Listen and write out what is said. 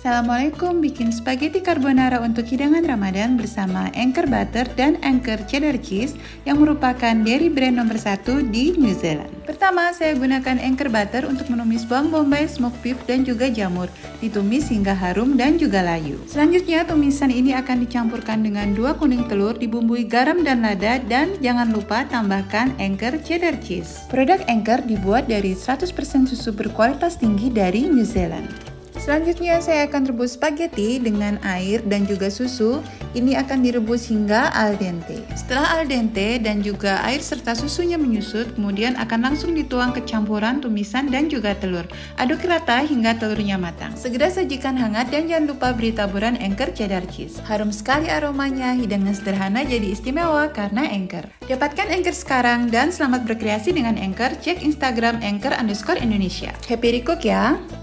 Assalamualaikum, bikin spaghetti carbonara untuk hidangan Ramadan bersama Anchor Butter dan Anchor Cheddar Cheese yang merupakan dairy brand nomor 1 di New Zealand. Pertama, saya gunakan Anchor Butter untuk menumis bawang bombay, smoked beef, dan juga jamur. Ditumis hingga harum dan juga layu. Selanjutnya, tumisan ini akan dicampurkan dengan 2 kuning telur, dibumbui garam dan lada, dan jangan lupa tambahkan Anchor Cheddar Cheese. Produk Anchor dibuat dari 100% susu berkualitas tinggi dari New Zealand. Selanjutnya saya akan rebus spaghetti dengan air dan juga susu. Ini akan direbus hingga al dente. Setelah al dente dan juga air serta susunya menyusut, kemudian akan langsung dituang ke campuran tumisan dan juga telur. Aduk rata hingga telurnya matang. Segera sajikan hangat dan jangan lupa beri taburan Anchor Cheddar Cheese. Harum sekali aromanya, hidangan sederhana jadi istimewa karena Anchor. Dapatkan Anchor sekarang dan selamat berkreasi dengan Anchor. Cek Instagram Anchor_Indonesia. Happy recook ya!